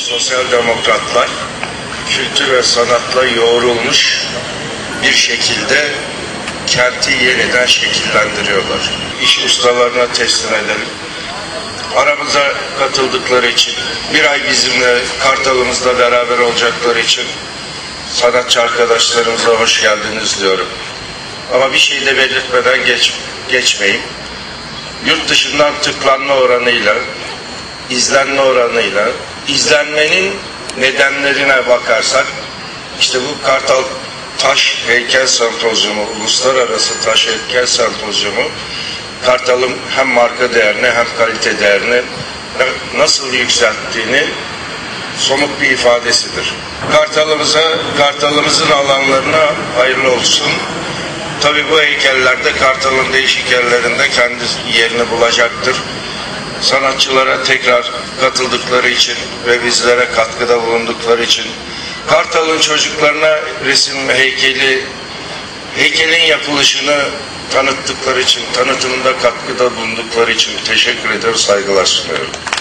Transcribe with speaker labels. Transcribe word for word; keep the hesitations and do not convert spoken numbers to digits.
Speaker 1: sosyal demokratlar kültür ve sanatla yoğrulmuş bir şekilde kenti yeniden şekillendiriyorlar. İş ustalarına teslim edelim. Aramıza katıldıkları için, bir ay bizimle Kartal'ımızla beraber olacakları için sanatçı arkadaşlarımıza hoş geldiniz diyorum. Ama bir şey de belirtmeden geç, geçmeyin. Yurt dışından tıklanma oranıyla, izlenme oranıyla, izlenmenin nedenlerine bakarsak, işte bu Kartal Taş Heykel Sempozyumu, Uluslararası Taş Heykel Sempozyumu, Kartal'ın hem marka değerini hem kalite değerini nasıl yükselttiğini somut bir ifadesidir. Kartalımıza, Kartalımızın alanlarına hayırlı olsun. Tabii bu heykellerde Kartal'ın değişik yerlerinde kendi yerini bulacaktır. Sanatçılara tekrar katıldıkları için ve bizlere katkıda bulundukları için, Kartal'ın çocuklarına resim heykeli, heykelin yapılışını tanıttıkları için, tanıtımında katkıda bulundukları için teşekkür ederim, saygılar sunuyorum.